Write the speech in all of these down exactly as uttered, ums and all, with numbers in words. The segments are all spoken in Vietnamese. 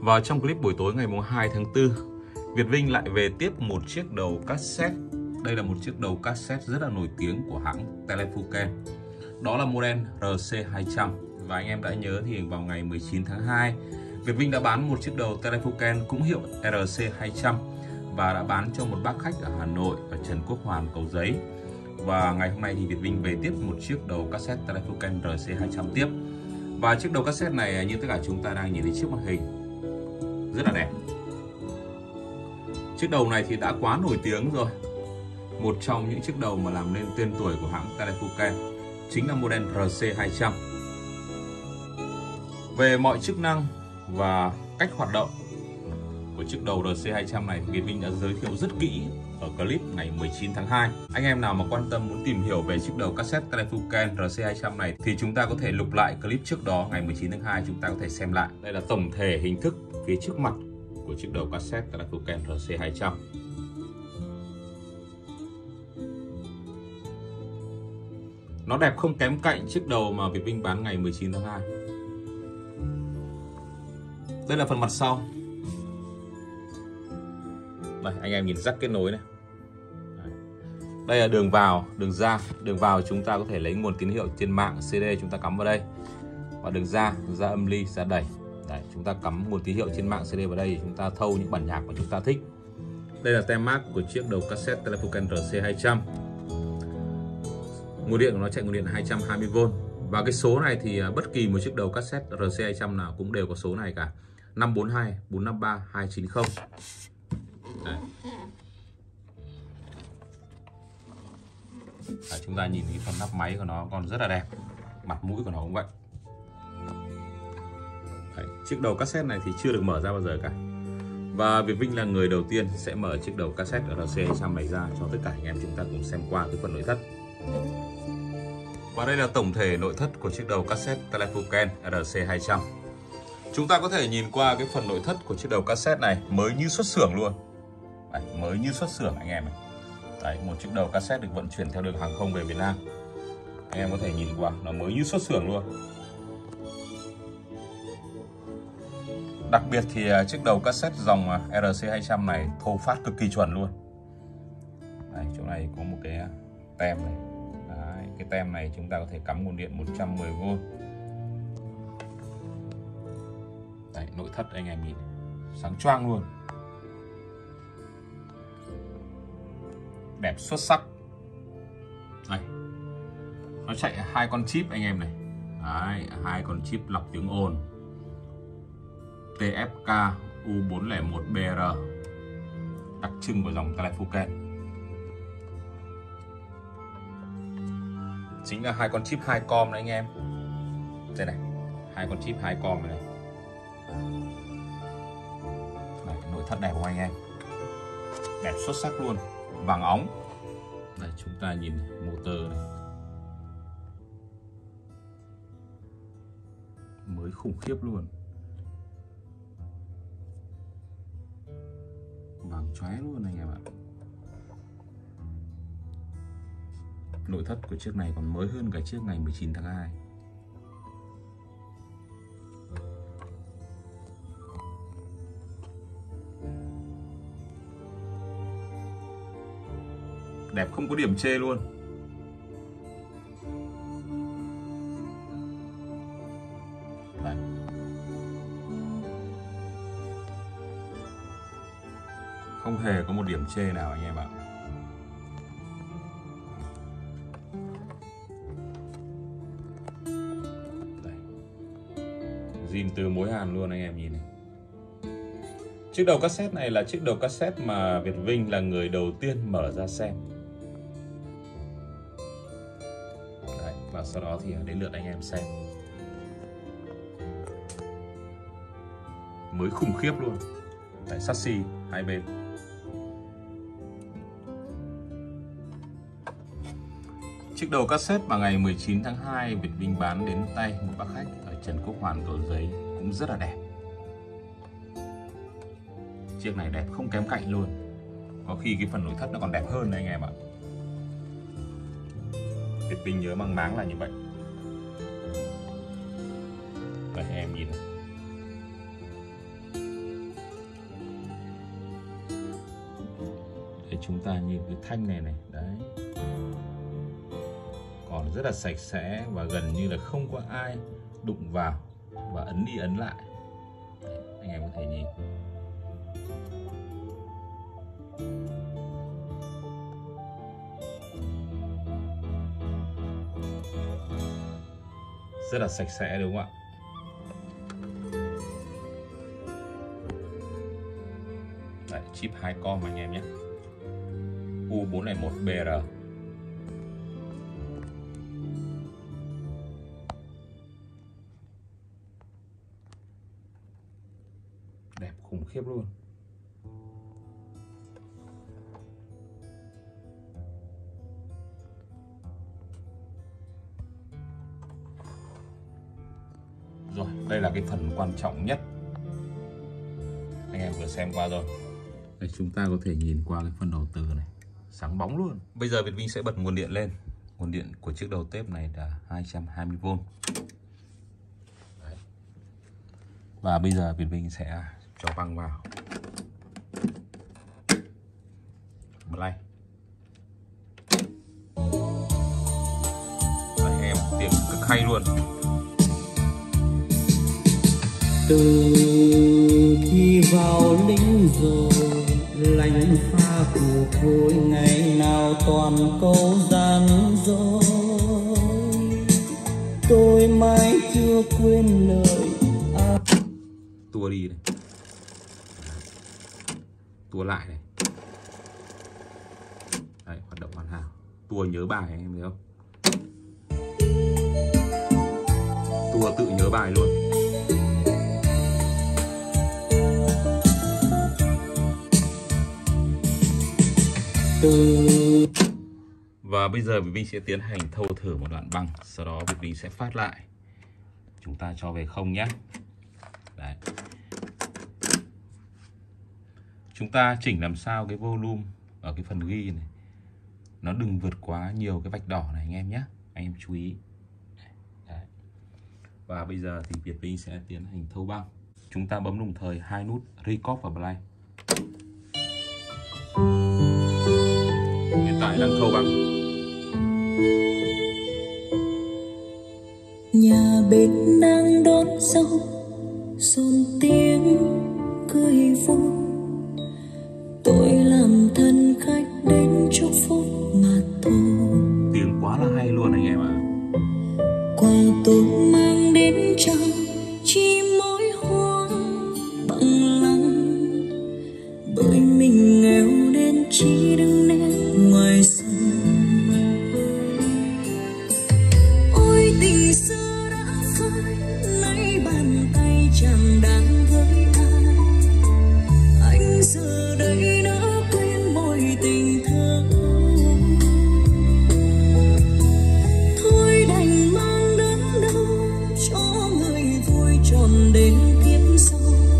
Và trong clip buổi tối ngày hai tháng tư, Việt Vinh lại về tiếp một chiếc đầu cassette. Đây là một chiếc đầu cassette rất là nổi tiếng của hãng Telefunken. Đó là model R C hai trăm. Và anh em đã nhớ thì vào ngày mười chín tháng hai, Việt Vinh đã bán một chiếc đầu Telefunken cũng hiệu R C hai trăm và đã bán cho một bác khách ở Hà Nội, ở Trần Quốc Hoàn, Cầu Giấy. Và ngày hôm nay thì Việt Vinh về tiếp một chiếc đầu cassette Telefunken R C hai trăm tiếp. Và chiếc đầu cassette này như tất cả chúng ta đang nhìn thấy trước màn hình, rất là đẹp. Chiếc đầu này thì đã quá nổi tiếng rồi. Một trong những chiếc đầu mà làm nên tên tuổi của hãng Telefunken chính là model R C hai trăm. Về mọi chức năng và cách hoạt động của chiếc đầu R C hai trăm này thì Việt Vinh đã giới thiệu rất kỹ ở clip ngày mười chín tháng hai. Anh em nào mà quan tâm muốn tìm hiểu về chiếc đầu cassette Telefunken R C hai trăm này thì chúng ta có thể lục lại clip trước đó ngày mười chín tháng hai, chúng ta có thể xem lại. Đây là tổng thể hình thức phía trước mặt của chiếc đầu cassette Telefunken R C hai trăm. Nó đẹp không kém cạnh chiếc đầu mà Việt Vinh bán ngày mười chín tháng hai. Đây là phần mặt sau. Đây, anh em nhìn rắc kết nối này. Đây là đường vào, đường ra. Đường vào chúng ta có thể lấy nguồn tín hiệu trên mạng C D chúng ta cắm vào đây. Và đường ra, ra âm ly, ra đẩy. Đấy, chúng ta cắm nguồn tín hiệu trên mạng C D vào đây để chúng ta thâu những bản nhạc mà chúng ta thích. Đây là tem mác của chiếc đầu cassette Telefunken R C hai trăm. Nguồn điện của nó chạy nguồn điện hai trăm hai mươi vôn. Và cái số này thì bất kỳ một chiếc đầu cassette R C hai trăm nào cũng đều có số này cả. năm bốn hai bốn năm ba hai chín không. Đấy. Đấy, chúng ta nhìn cái phần nắp máy của nó còn rất là đẹp. Mặt mũi của nó cũng vậy. Đấy, chiếc đầu cassette này thì chưa được mở ra bao giờ cả. Và Việt Vinh là người đầu tiên sẽ mở chiếc đầu cassette R C hai trăm này ra cho tất cả anh em chúng ta cùng xem qua cái phần nội thất. Và đây là tổng thể nội thất của chiếc đầu cassette Telefunken R C hai trăm. Chúng ta có thể nhìn qua cái phần nội thất của chiếc đầu cassette này mới như xuất xưởng luôn. Đấy, mới như xuất xưởng anh em này. Đấy, một chiếc đầu cassette được vận chuyển theo đường hàng không về Việt Nam. Anh em có thể nhìn qua, nó mới như xuất xưởng luôn. Đặc biệt thì chiếc đầu cassette dòng R C hai trăm này thô phát cực kỳ chuẩn luôn. Đấy, chỗ này có một cái tem này. Đấy, cái tem này chúng ta có thể cắm nguồn điện một trăm mười vôn. Đấy, nội thất anh em nhìn sáng choang luôn, đẹp xuất sắc. Đây, nó chạy hai con chip anh em này. Đấy, hai con chip lọc tiếng ồn T F K U bốn không một B R, đặc trưng của dòng Telefunken. Chính là hai con chip hai com đấy anh em. Đây này, hai con chip hai com này. Đây, nội thất đẹp của anh em, đẹp xuất sắc luôn, vàng óng. Đây, chúng ta nhìn motor này, mới khủng khiếp luôn, vàng chóe luôn anh em ạ. Nội thất của chiếc này còn mới hơn cả chiếc ngày mười chín tháng hai. Đẹp không có điểm chê luôn. Đấy. Không hề có một điểm chê nào anh em ạ. Đây. Zin từ mối Hàn luôn anh em nhìn này. Chiếc đầu cassette này là chiếc đầu cassette mà Việt Vinh là người đầu tiên mở ra xem. Đấy, và sau đó thì đến lượt anh em xem. Mới khủng khiếp luôn. Đấy, chassis hai bên. Chiếc đầu cassette mà ngày mười chín tháng hai Việt Vinh bán đến tay một bác khách ở Trần Quốc Hoàn, Cầu Giấy cũng rất là đẹp. Chiếc này đẹp không kém cạnh luôn. Có khi cái phần nội thất nó còn đẹp hơn đấy anh em ạ. Việt Vinh nhớ mang máng là như vậy. Đây em nhìn này. chúng ta nhìn cái thanh này này, đấy, còn rất là sạch sẽ và gần như là không có ai đụng vào và ấn đi ấn lại. Đấy, anh em có thể nhìn. Rất là sạch sẽ đúng không ạ? Đấy, chip hai com anh em nhé, U bốn không một B R. Đẹp khủng khiếp luôn. Rồi, đây là cái phần quan trọng nhất anh em vừa xem qua rồi. Đây, chúng ta có thể nhìn qua cái phần đầu từ này, sáng bóng luôn. Bây giờ Việt Vinh sẽ bật nguồn điện lên. Nguồn điện của chiếc đầu tép này là hai trăm hai mươi vôn. Đấy. Và bây giờ Việt Vinh sẽ cho băng vào. Play. Đấy, em tiếng cực hay luôn. Từ khi vào lính rồi, lạnh pha của tôi ngày nào toàn câu gian dối, tôi mãi chưa quên lời à. Tua đi này, tua lại này. Đấy, hoạt động hoàn hảo. Tua nhớ bài em thấy không? Tua tự nhớ bài luôn. Và bây giờ Việt Vinh sẽ tiến hành thâu thử một đoạn băng, sau đó Việt Vinh sẽ phát lại. Chúng ta cho về không nhé. Đấy. Chúng ta chỉnh làm sao cái volume ở cái phần ghi này nó đừng vượt quá nhiều cái vạch đỏ này anh em nhé. Anh em chú ý. Đấy. Và bây giờ thì Việt Vinh sẽ tiến hành thâu băng. Chúng ta bấm đồng thời hai nút Record và Play. Hiện tại đang thâu băng. Nhà bếp đang đốt dâu, xôn tiếng cười vui. Tôi làm thân khách đến chúc phúc mà thôi. Tiếng quá là hay luôn anh em ạ. Quà tôi mang đến cho chỉ mỗi hoa bằng lòng, bởi mình nghèo nên chỉ đứng nét ngoài sân. Ôi tình xưa đã phai, nay bàn tay chẳng đáng với ai. Anh giờ đây đã quên mối tình thơ. Thôi đành mang đớn đau cho người vui tròn đến kiếp sau.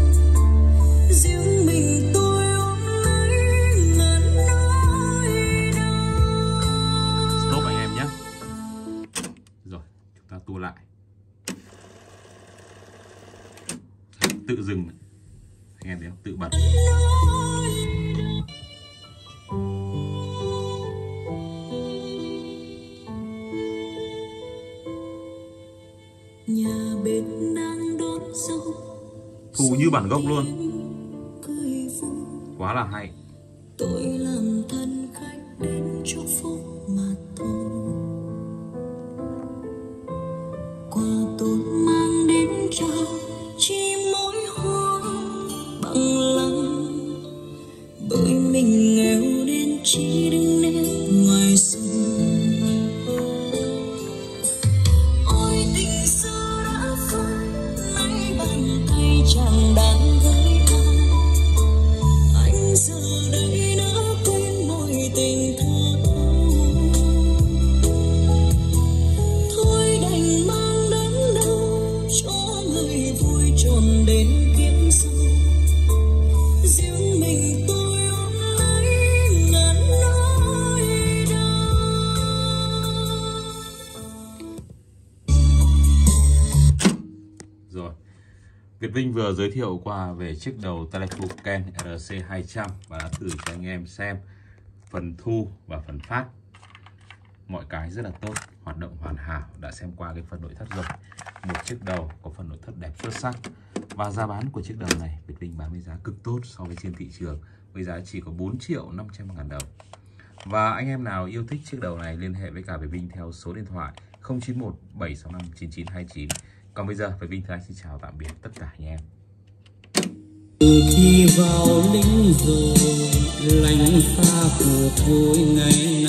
Riêng mình tôi ôm lấy ngàn nỗi đau. Stop anh em nhé. Rồi, chúng ta tua lại. Tự dừng. Anh em thấy không? Tự bật. Nhà bếp đang đốt dâu, Thu như bản gốc luôn. Quá là hay. tôi làm thân khách đến chúc phúc mà thôi. Quà tôi mang đến cho chỉ mỗi hoa bằng lòng, bởi mình nghèo nên chỉ đứng nét ngoài sân. Ôi tình xưa đã phai, nay bàn tay chẳng đáng với ai. Anh giờ đây đã quên mối tình thơ. Thôi đành mang đớn đau cho người vui tròn đến kiếp sau. Riêng mình tôi ôm lấy ngàn nỗi đau. Rồi, Việt Vinh vừa giới thiệu qua về chiếc đầu Telefunken R C hai trăm và đã thử cho anh em xem phần thu và phần phát. Mọi cái rất là tốt, hoạt động hoàn hảo. Đã xem qua cái phần nội thất rồi. Một chiếc đầu có phần nội thất đẹp xuất sắc. Và giá bán của chiếc đầu này Việt Vinh bán với giá cực tốt so với trên thị trường, với giá chỉ có bốn triệu năm trăm ngàn đồng. Và anh em nào yêu thích chiếc đầu này liên hệ với cả Việt Vinh theo số điện thoại không chín một bảy sáu năm chín chín hai chín. Còn bây giờ Việt Vinh Thái xin chào tạm biệt tất cả anh em. Từ khi vào lính rồi lạnh xa cuộc vui ngày